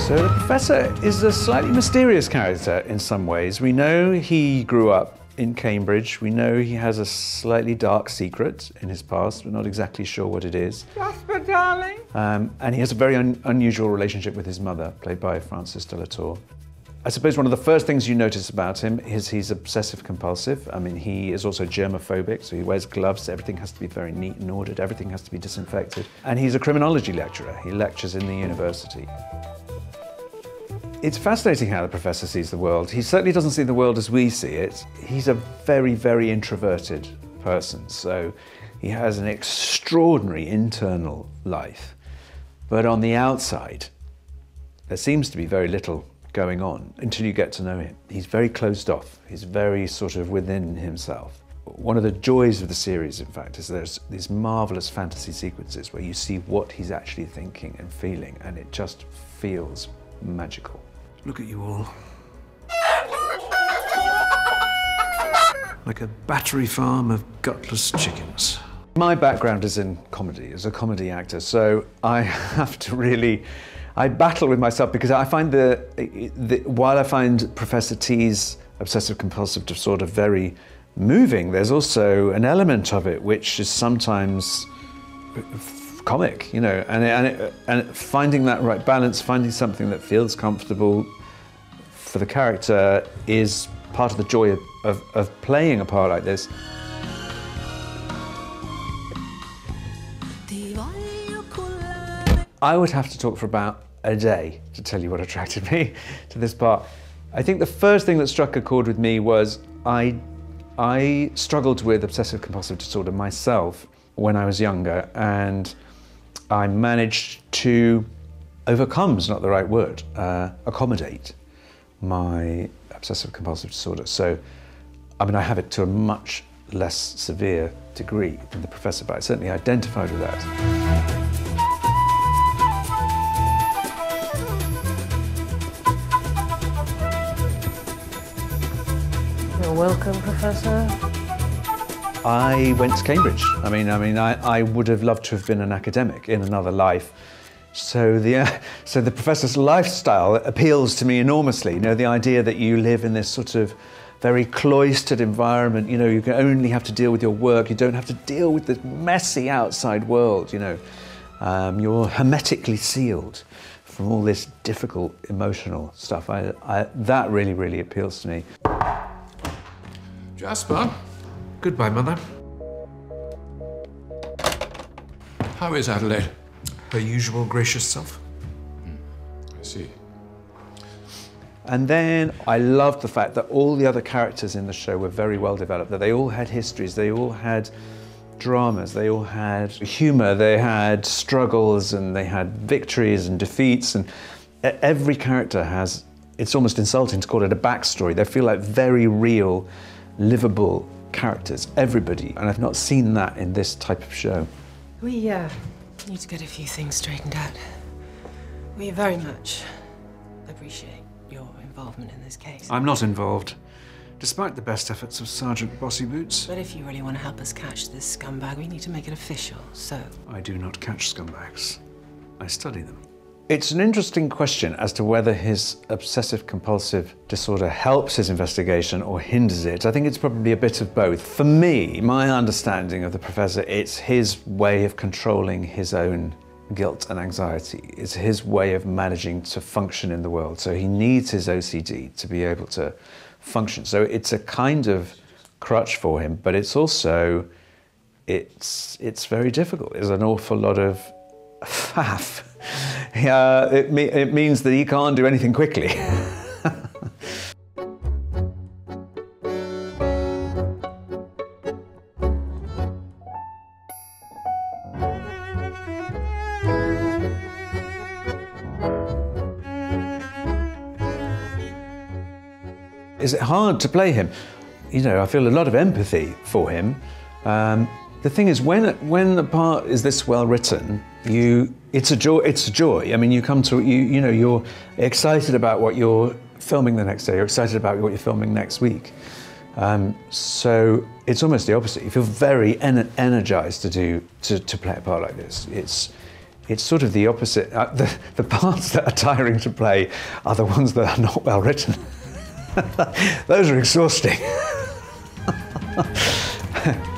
So the Professor is a slightly mysterious character in some ways. We know he grew up in Cambridge. We know he has a slightly dark secret in his past. We're not exactly sure what it is. Jasper, darling. And he has a very unusual relationship with his mother, played by Frances de la Tour. I suppose one of the first things you notice about him is he's obsessive compulsive. I mean, he is also germophobic, so he wears gloves. Everything has to be very neat and ordered. Everything has to be disinfected. And he's a criminology lecturer. He lectures in the university. It's fascinating how the Professor sees the world. He certainly doesn't see the world as we see it. He's a very, very introverted person, so he has an extraordinary internal life. But on the outside, there seems to be very little going on until you get to know him. He's very closed off. He's very sort of within himself. One of the joys of the series, in fact, is there's these marvelous fantasy sequences where you see what he's actually thinking and feeling, and it just feels magical. Look at you all. Like a battery farm of gutless chickens. My background is in comedy, as a comedy actor, so I have to really, I battle with myself because I find while I find Professor T's obsessive-compulsive disorder very moving, there's also an element of it which is sometimes comic, you know, and finding that right balance, finding something that feels comfortable for the character is part of the joy of playing a part like this. I would have to talk for about a day to tell you what attracted me to this part. I think the first thing that struck a chord with me was I struggled with obsessive-compulsive disorder myself when I was younger, and I managed to overcome, is not the right word, accommodate my obsessive-compulsive disorder. So, I mean, I have it to a much less severe degree than the Professor, but I certainly identified with that. You're welcome, Professor. I went to Cambridge. I would have loved to have been an academic in another life. So the Professor's lifestyle appeals to me enormously. You know, the idea that you live in this sort of very cloistered environment, you know, you can only have to deal with your work, you don't have to deal with the messy outside world, you know. You're hermetically sealed from all this difficult emotional stuff. That really, really appeals to me. Jasper. Goodbye, Mother. How is Adelaide? Her usual gracious self? I see. And then I loved the fact that all the other characters in the show were very well developed, that they all had histories, they all had dramas, they all had humour, they had struggles, and they had victories and defeats, and every character has, it's almost insulting to call it a backstory. They feel like very real, livable characters, everybody, and I've not seen that in this type of show. We need to get a few things straightened out. We very much appreciate your involvement in this case. I'm not involved, despite the best efforts of Sergeant Bossy Boots. But if you really want to help us catch this scumbag, we need to make it official, so... I do not catch scumbags. I study them. It's an interesting question as to whether his obsessive-compulsive disorder helps his investigation or hinders it. I think it's probably a bit of both. For me, my understanding of the Professor, it's his way of controlling his own guilt and anxiety. It's his way of managing to function in the world. So he needs his OCD to be able to function. So it's a kind of crutch for him, but it's also, it's very difficult. There's an awful lot of faff. It means that he can't do anything quickly. Is it hard to play him? You know, I feel a lot of empathy for him. The thing is, when the part is this well written, it's a joy. It's a joy. I mean, you come to you know, you're excited about what you're filming the next day. You're excited about what you're filming next week. So it's almost the opposite. You feel very energized to play a part like this. it's sort of the opposite. The parts that are tiring to play are the ones that are not well written. Those are exhausting.